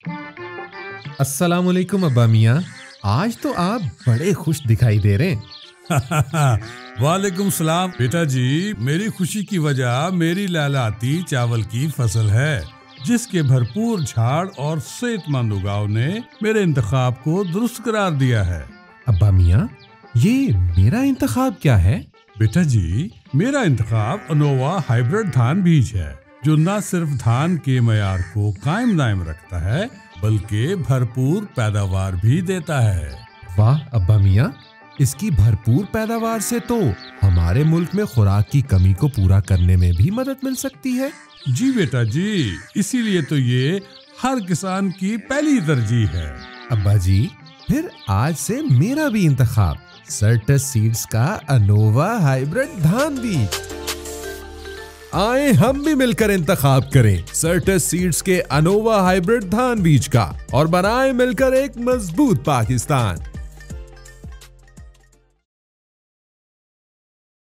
अस्सलाम वालेकुम अब्बा मियाँ। आज तो आप बड़े खुश दिखाई दे रहे हैं। वालेकुम सलाम बेटा जी। मेरी खुशी की वजह मेरी लहलहाती चावल की फसल है, जिसके भरपूर झाड़ और सेहतमंद उगाव ने मेरे इंतखाब को दुरुस्त करार दिया है। अब्बा मियाँ, ये मेरा इंतखाब क्या है? बेटा जी, मेरा इंतखाब अनोवा हाइब्रिड धान बीज है, जो न सिर्फ धान के मयार को कायम दायम रखता है बल्कि भरपूर पैदावार भी देता है। वाह अब्बा मियाँ, इसकी भरपूर पैदावार से तो हमारे मुल्क में खुराक की कमी को पूरा करने में भी मदद मिल सकती है। जी बेटा जी, इसीलिए तो ये हर किसान की पहली तरजीह है। अब्बा जी, फिर आज से मेरा भी इंतखाब सर्टस सीड्स का अनोवा हाइब्रिड धान बीज। आए हम भी मिलकर इंतखाब करें सर्टस सीड्स के अनोवा हाइब्रिड धान बीज का और बनाएं मिलकर एक मजबूत पाकिस्तान।